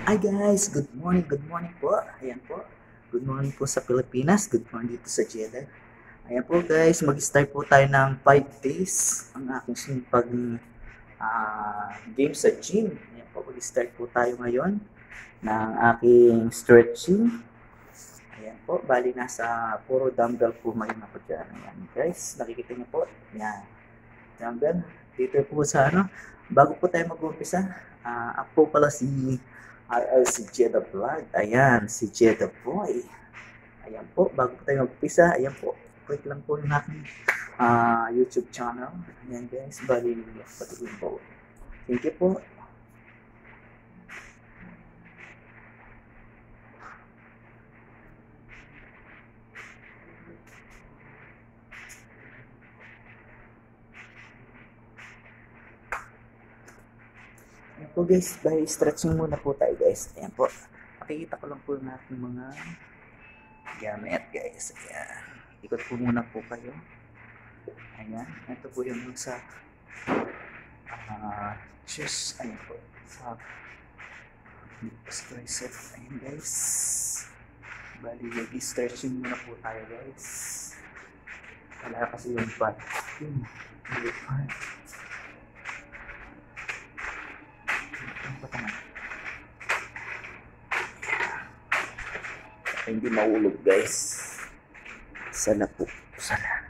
Hi guys, good morning po. Ayan po. Good morning po sa Pilipinas, good morning dito sa Jeddah. Ayan po guys, mag-start po tayo ng 5 days ang aking sinipag game sa gym. Ayan po, mag-start po tayo ngayon ng aking stretching. Ayan po, bali nasa puro dumbbell po ngayon ako dyan. Ayan guys, nakikita niyo po. Ayan, dumbbell. Dito po sa bago po tayo mag-umpisa, ako po pala si si Jeddah Vlog. Ayan, si Jeddah Boy. Ayan po, bago po tayo mag-umpisa, ayan po, click lang po yung aking YouTube channel. Ayan guys, bali patuloy po. Thank you po. Ayan po guys, by stretching muna po tayo guys. Ayan po, makikita ko lang po yung aking mga gamit guys. Ayan, ikot po muna po kayo. Ayan, ito po yung sa chest. Ayan po, sa tricep. Ayan guys, bali stretching muna po tayo guys. Wala kasi yung butt. Hindi maulog guys. Sana po. Sana.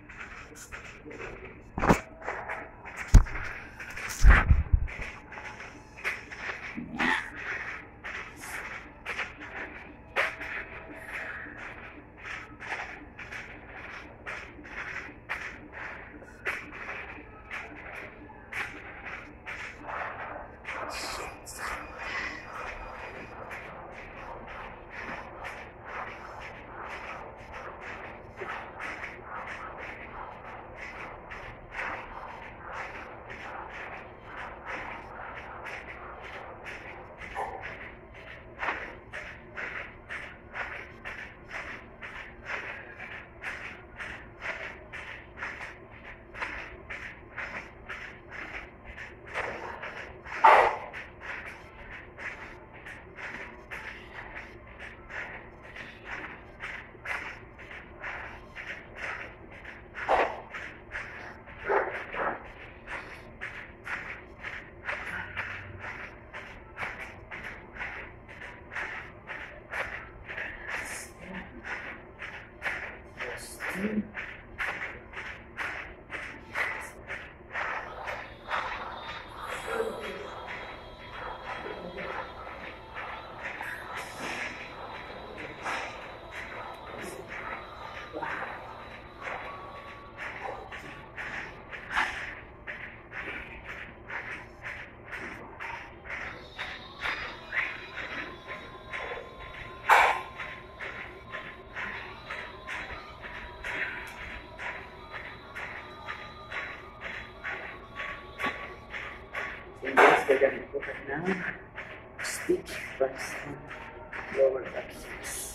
Gagamit ko ng stick press on lower back hips.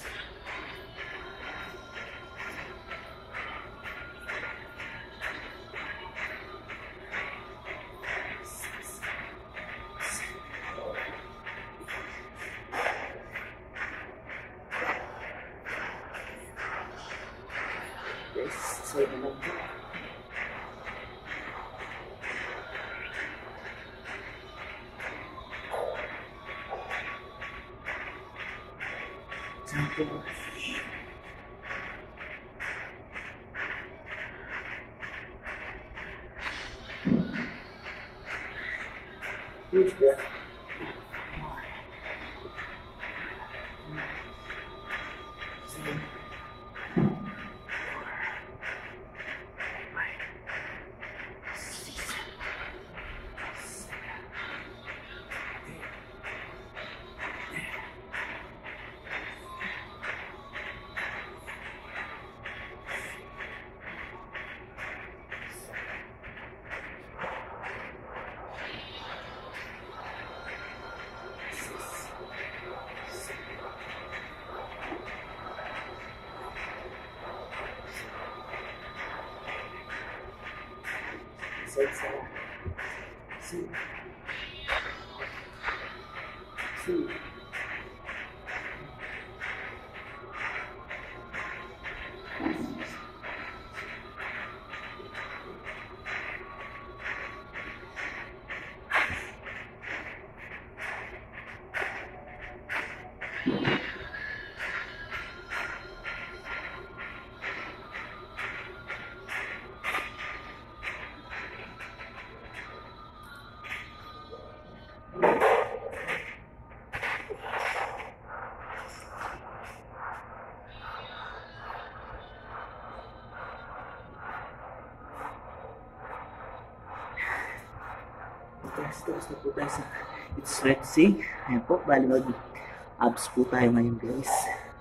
Yes, side naman po. Huge breath. See. Tapos na po tayo sa stretching. Ayan po, bali mag-abs po tayo ngayon guys.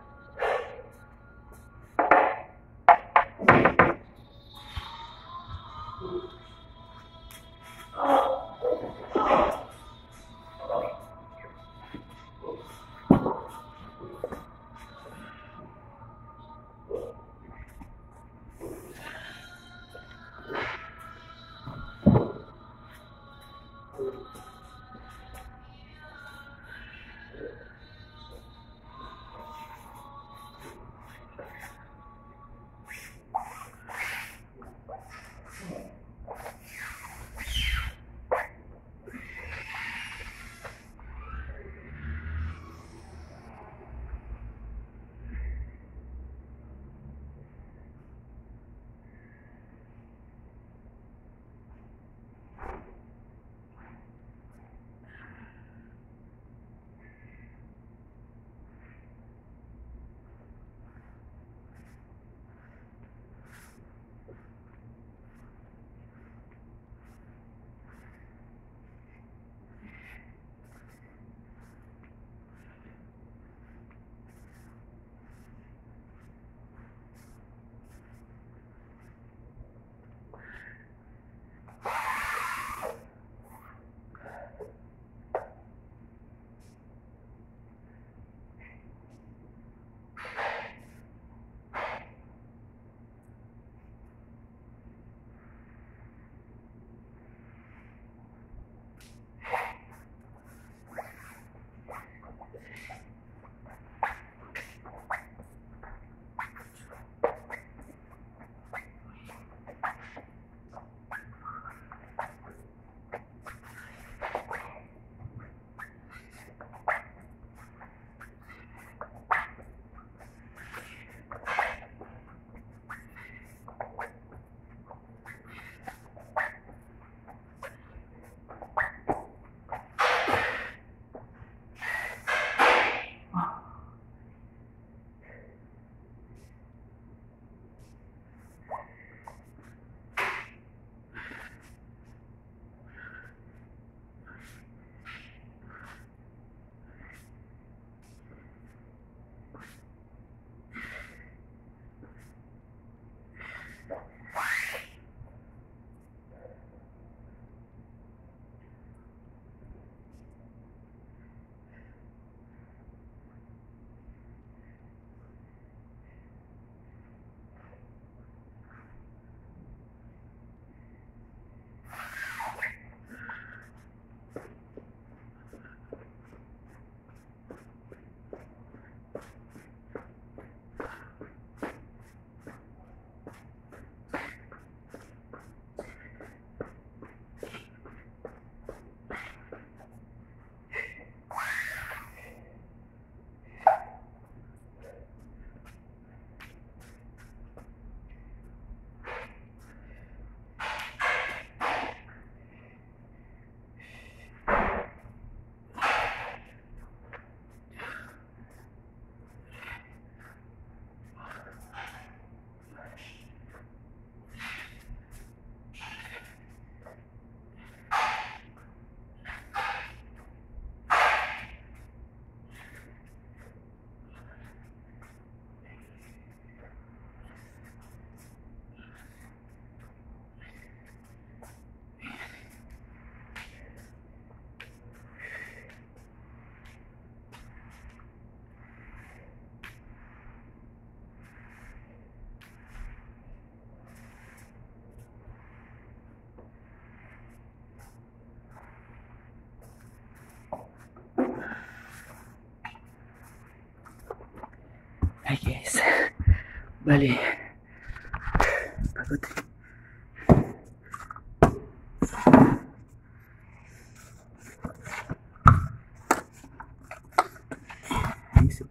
Hi guys, bali pagod. Guys,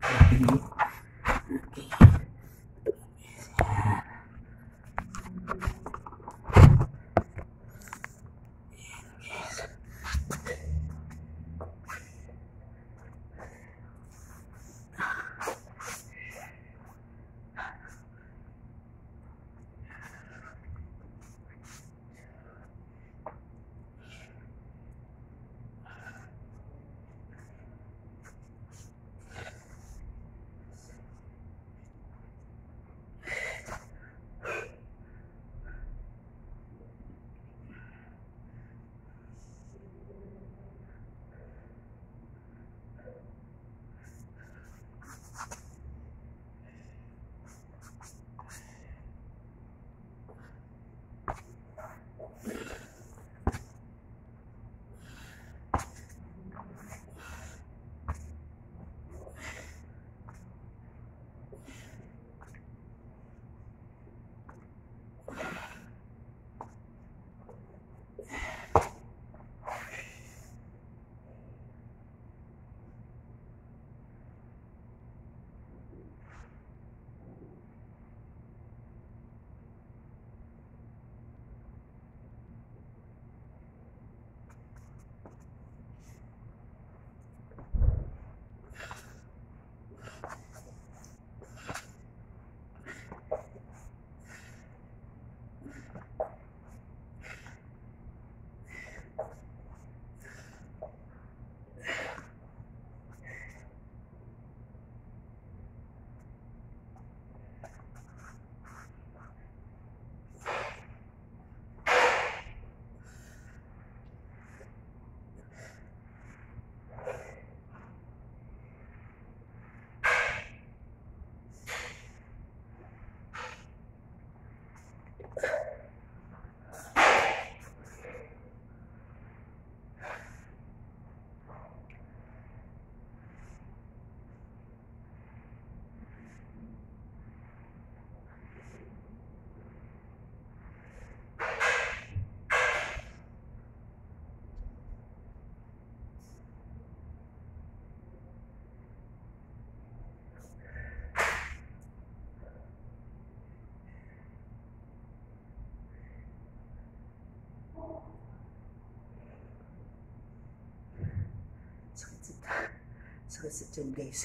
Sakit sa tiyan, guys.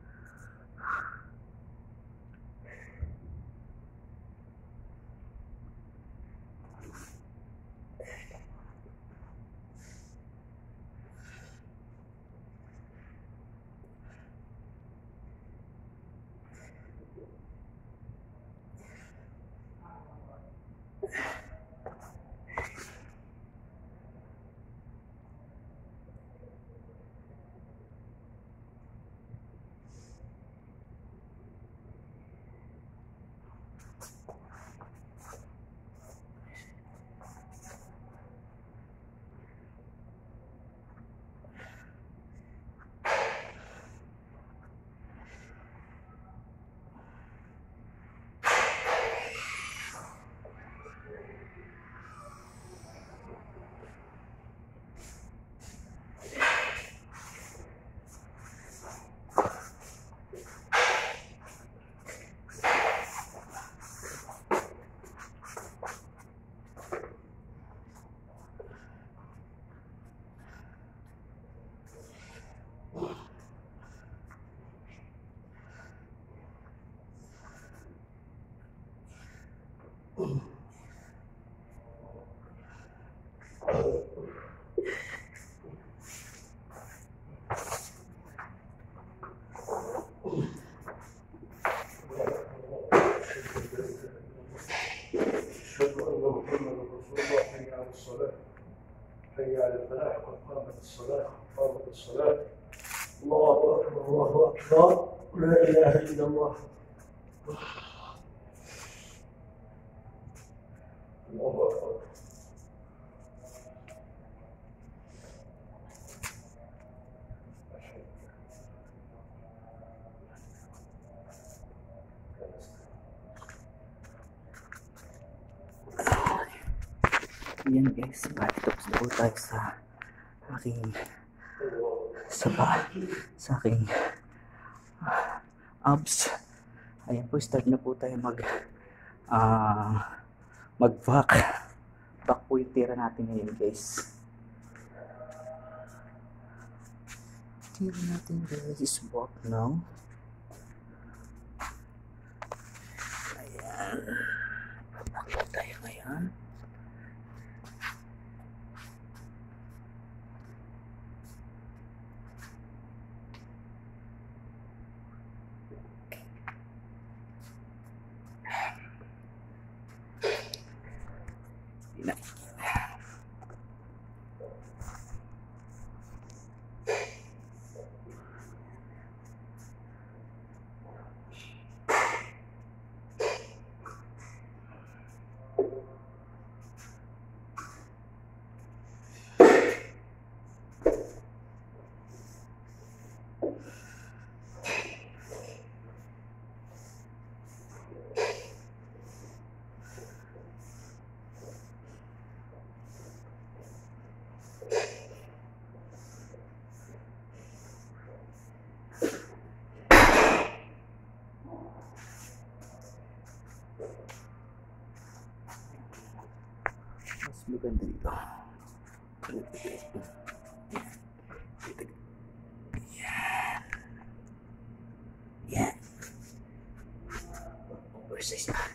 حي على الفلاح قد قامت الصلاة قامت الصلاة الله أكبر الله أكبر لا إله إلا الله الله أكبر. Yan guys, bali tapos na po tayo sa aking sa aking abs. Ayan po, start na po tayo mag-back. Back po yung tira natin ngayon, guys. Tira natin, guys, is back now. Ayan. Back po tayo ngayon. Mas maganda dito. Yan. Yan. Oversize na.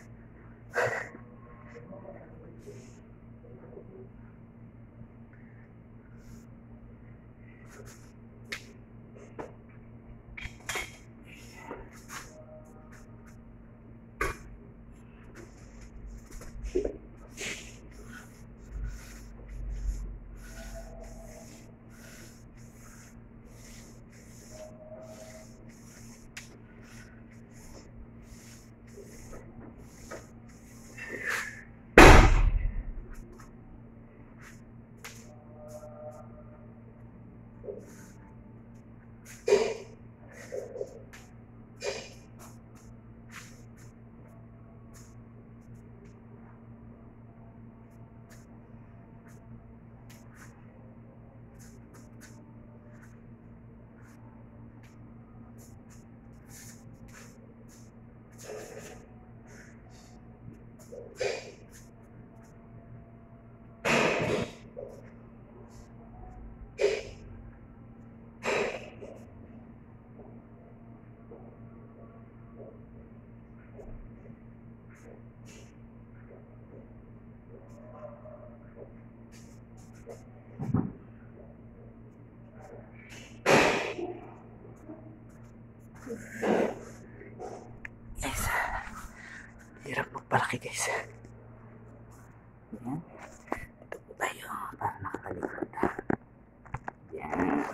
Guys, hirap magpalaki, guys. Yan. Dito po tayo para nakatalikod. Yan.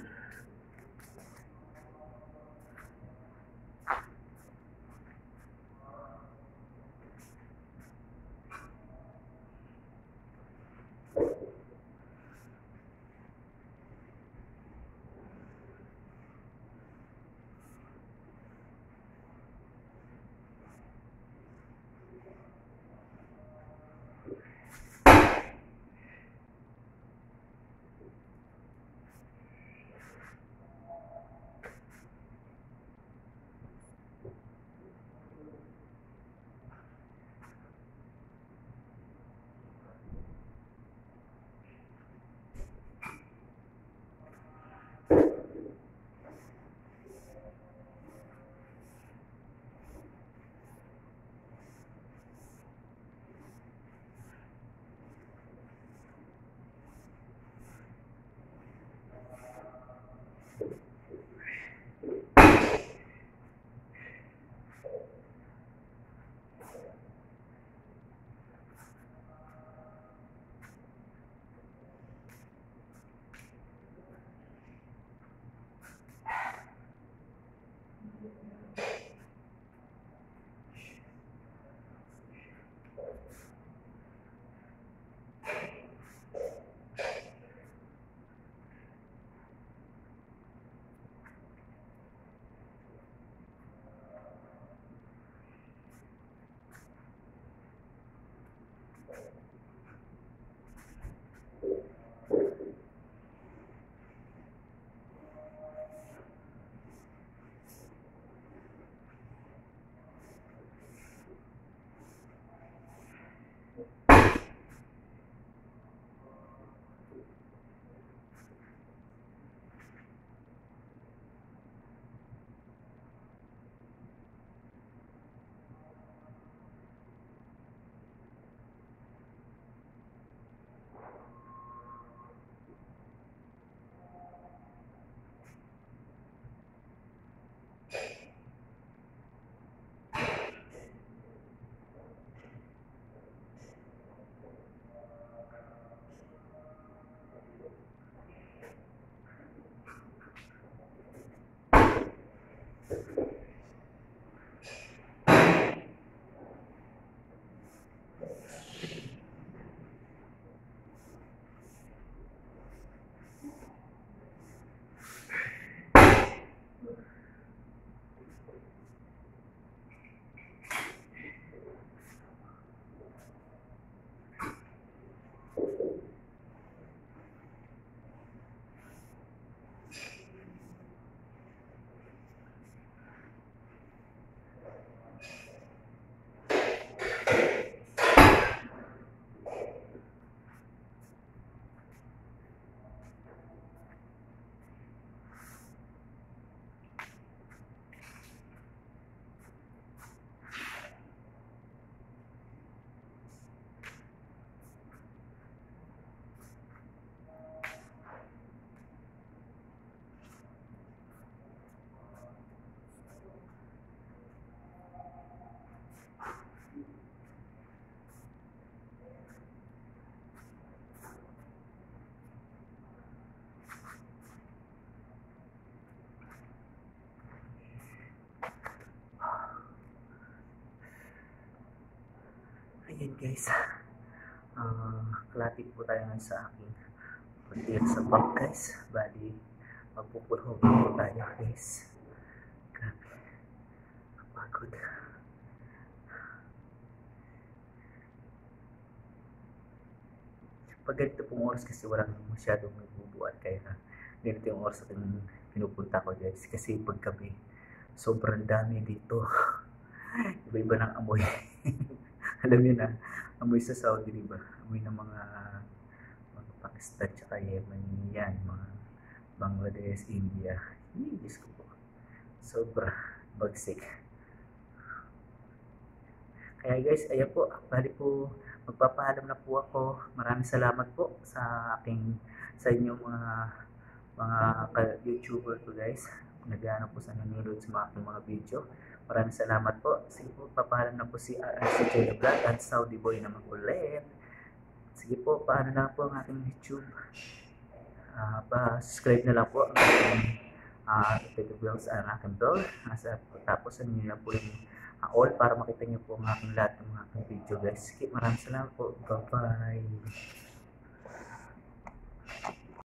Ayan guys, kalapit po tayo ngayon sa aking pagdiyan sa bag guys. Bali, magpupulhog po tayo guys. Grabe, kapagod. Pag ganito pong oras kasi walang masyadong nagbubuan, kaya ganito yung oras aking pinupunta ko guys. Kasi paggabi, sobrang dami dito. Iba-iba ng amoy. Alam niyo na, amoy sa Saudi, diba? Amoy ng mga Pakistan, tsaka Yemen, yan, mga Bangladesh, India. Diyos ko po. Sobra bagsik. Kaya guys, ayan po, bali po, magpapaalam na po ako. Maraming salamat po sa inyong mga YouTuber ko guys. Nag-ano po sa nanonood sa aking mga video. Maraming salamat po. Sige po, papahalan na po si Joy Vlog at Saudi Boy naman ulit. Sige po, paano na po ang ating YouTube. Pa-subscribe na lang po ang aking vlogs, ang aking blog. Tapos ano nyo na po yung all para makita nyo po ang aking lahat ng mga video guys. Sige, maraming salamat po. Bye-bye.